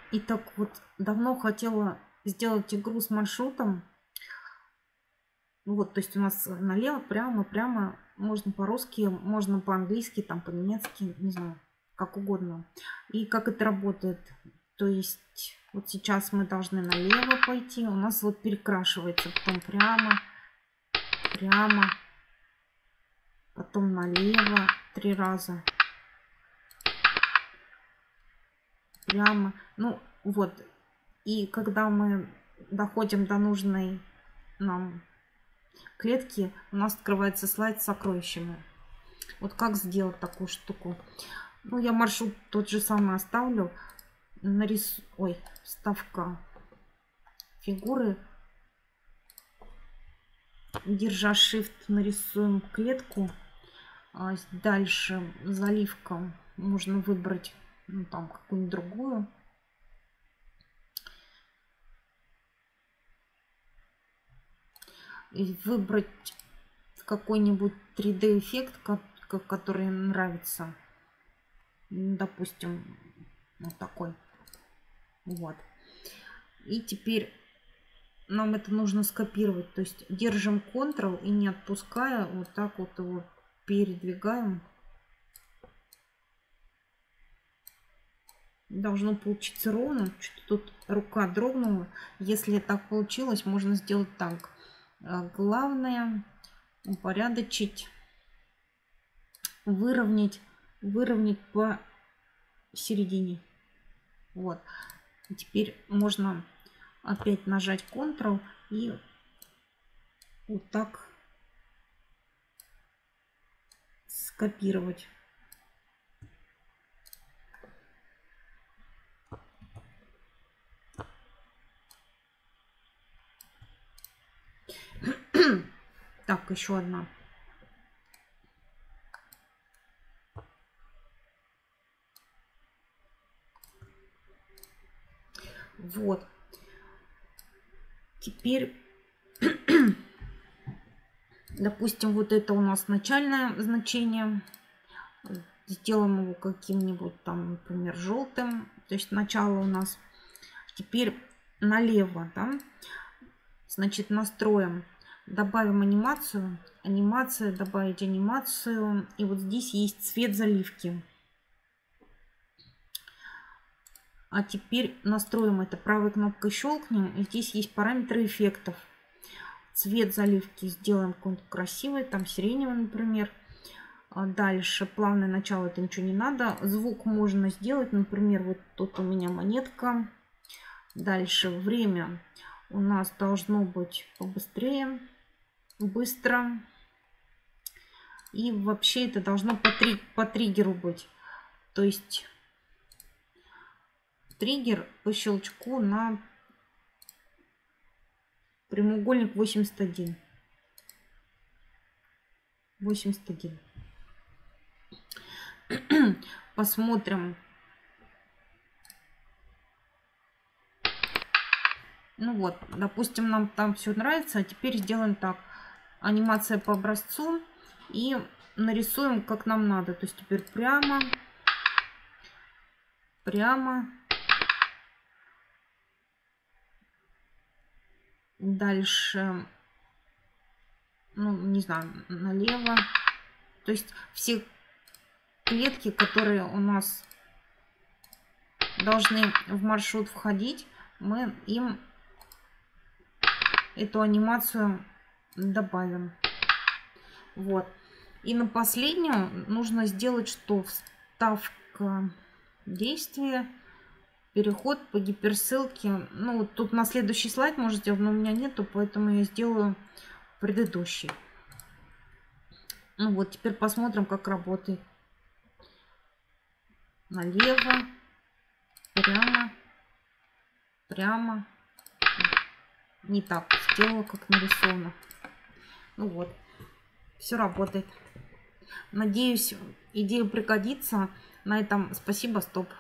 И так вот давно хотела сделать игру с маршрутом. Вот, то есть у нас налево, прямо, прямо. Можно по-русски, можно по-английски, там по-немецки, не знаю, как угодно. И как это работает. То есть вот сейчас мы должны налево пойти. У нас вот перекрашивается, потом прямо, прямо, потом налево 3 раза. Прямо. Ну, вот. И когда мы доходим до нужной нам клетки, у нас открывается слайд с сокровищами. Вот как сделать такую штуку? Ну, я маршрут тот же самый оставлю. Ой, вставка фигуры. Держа Shift, нарисуем клетку. Дальше заливка. Можно выбрать, ну, там какую-нибудь другую. И выбрать какой-нибудь 3D эффект, который нравится. Допустим, вот такой. Вот. И теперь нам это нужно скопировать. То есть держим Ctrl и не отпуская, вот так вот его передвигаем. Должно получиться ровно. Что-то тут рука дрогнула. Если так получилось, можно сделать так. Главное упорядочить, выровнять по середине. Вот. И теперь можно опять нажать Ctrl и вот так скопировать. Так, еще одна. Вот. Теперь, допустим, вот это у нас начальное значение. Сделаем его каким-нибудь там, например, желтым. То есть начало у нас. Теперь налево, да? Значит, настроим. Добавим анимацию. Анимация, добавить анимацию. И вот здесь есть цвет заливки. А теперь настроим это. Правой кнопкой щелкнем. И здесь есть параметры эффектов. Цвет заливки сделаем какой-нибудь красивый. Там сиреневый, например. Дальше плавное начало, это ничего не надо. Звук можно сделать. Например, вот тут у меня монетка. Дальше время у нас должно быть побыстрее. Быстро. И вообще это должно по триггеру быть. То есть триггер по щелчку на прямоугольник 81. 81. Посмотрим. Ну вот, допустим, нам там все нравится. А теперь сделаем так. Анимация по образцу. И нарисуем, как нам надо. То есть теперь прямо. Прямо. Дальше. Ну, не знаю, налево. То есть все клетки, которые у нас должны в маршрут входить, мы им эту анимацию добавим. Вот. И на последнюю нужно сделать, что вставка действия, переход по гиперссылке. Ну, вот тут на следующий слайд можно сделать, но у меня нету, поэтому я сделаю предыдущий. Ну вот, теперь посмотрим, как работает. Налево, прямо, прямо. Не так сделала, как нарисовано. Ну вот, все работает. Надеюсь, идея пригодится. На этом спасибо, стоп.